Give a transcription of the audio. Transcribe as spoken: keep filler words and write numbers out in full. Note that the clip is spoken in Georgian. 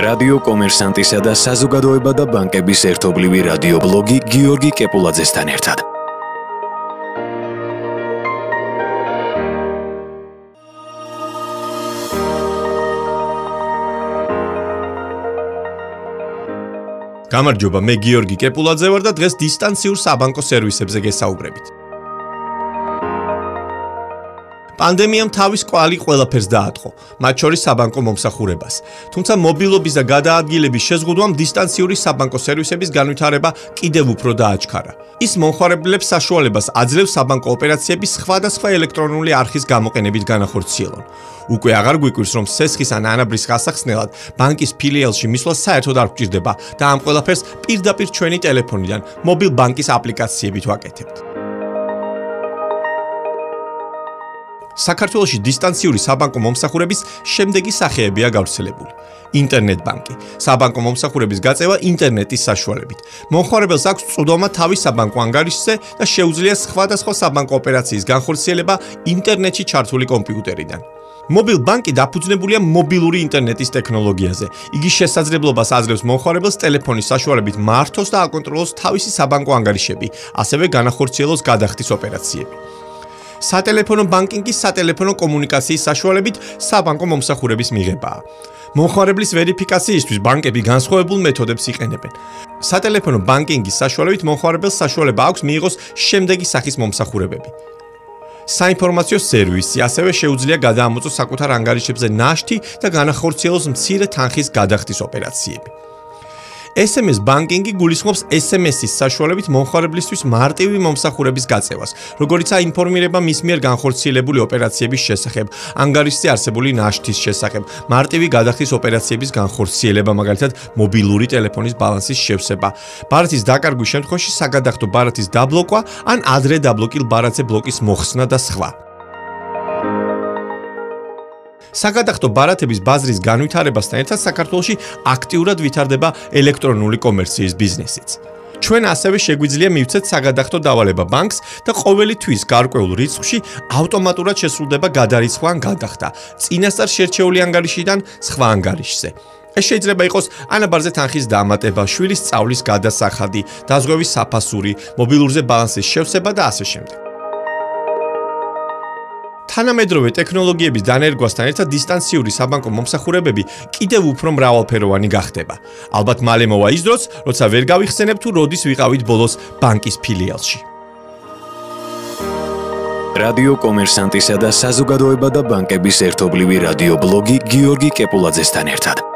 რადიო კომერსანტისა და საზოგადოება და ბანკების ერთობლივი რადიო ბლოგი გიორგი კეპულაძესთან ერთად. გამარჯობა, მე გიორგი კეპულაძე ვარ და დღეს დისტანციურ საბანკო სერვისებზე გესაუბრებით. პანდემიამ თავის კვალი ყველაფერს დაატყო, მათ შორის საბანკო მომსახურებას. თუმცა მობილობის და გადაადგილების შეზღუდვამ დისტანციური საბანკო სერვისების განვითარება კიდევ უფრო დააჩქარა. ის მომხმარებლებს საშუალებას აძლევს საბანკო ოპერაციების სხვადასხვა ელექტრონული არხის გამოყენებით განახორციელონ. უკვე აღარ გვიკვირს, რომ სესხის ან ანაბრის გასახსნელად ბანკის ფილიალში მისვლა საერთოდ არ გვჭირდება და ამ ყველაფერს პირდაპირ ჩვენი ტელეფონიდან, მობილ ბანკის აპლიკაციებით ვაკეთებთ. საქართველოში დისტანციური საბანკო მომსახურების შემდეგი სახეებია გავრცელებული. ინტერნეტ ბანკი. საბანკო მომსახურების გაწევა ინტერნეტის საშუალებით. მომხმარებელს აქვს წვდომა თავის საბანკო ანგარიშზე და შეუძლია სხვადასხვა საბანკო ოპერაციის განხორციელება ინტერნეტში ჩართული კომპიუტერიდან. მობილ ბანკი დაფუძნებულია მობილური ინტერნეტის ტექნოლოგიაზე. იგი შესაძლებლობას აძლევს მომხმარებელს ტელეფონის საშუალებით მართოს და აკონტროლოს თავისი საბანკო ანგარიშები, ასევე განახორციელოს გადახდის ოპერაციები. სატელეფონო ბანკინგის სატელეფონო კომუნიკაციის საშუალებით საბანკო მომსახურების მიღებაა. მომხმარებლის ვერიფიკაციისთვის ბანკები განსხვავებულ მეთოდებს იყენებენ. სატელეფონო ბანკინგის საშუალებით მომხმარებელს საშუალება აქვს მიიღოს შემდეგი სახის მომსახურებები. საინფორმაციო სერვისი, ასევე შეუძლია გადაამოწოს საკუთარ ანგარიშებზე ნაშთი და განახორციელოს მცირე თანხის გადახდის ოპერაციები. ეს ემ ეს ბანკინგი გულისხმობს ეს ემ ეს-ის საშუალებით მომხმარებლისთვის მარტივი მომსახურების გაწევას, როგორიცაა ინფორმირება მის მიერ განხორციელებული ოპერაციების შესახებ, ანგარიშზე არსებული ნაშთის შესახებ, მარტივი გადახდის ოპერაციების განხორციელება, მაგალითად მობილური ტელეფონის ბალანსის შევსება, ბარათის დაკარგვის შემთხვევაში საგადახდო ბარათის დაბლოკვა ან ადრე დაბლოკილ ბარათზე ბლოკის მოხსნა და სხვა. საგადახდო ბარათების ბაზრის განვითარებასთან ერთად საქართველოში აქტიურად ვითარდება ელექტრონული კომერციის ბიზნესიც. ჩვენ ასევე შეგვიძლია მივცეთ საგადახდო დავალება ბანკს და ყოველი თვის გარკვეულ რიცხვში ავტომატურად შესრულდება გადარიცხვა ან გადახდა წინასწარ შერჩეული ანგარიშიდან სხვა ანგარიშზე. ეს შეიძლება იყოს ანაბარზე თანხის დამატება, შვილის სწავლის გადასახადი, დაზღვევის საფასური, მობილურზე ბალანსის შევსება და ასე შემდეგ. თანამედროვე ტექნოლოგიების დანერგვასთან ერთად დისტანციური საბანკო მომსახურებები კიდევ უფრო მრავალფეროვანი გახდება. ალბათ მალე მოვა ის დროც, როცა ვერ გავიხსენებ თუ როდის ვიყავით ბოლოს ბანკის ფილიალში. რადიო კომერსანტისა და საზოგადოება და ბანკების ერთობლივი რადიო ბლოგი გიორგი კეპულაძესთან ერთად.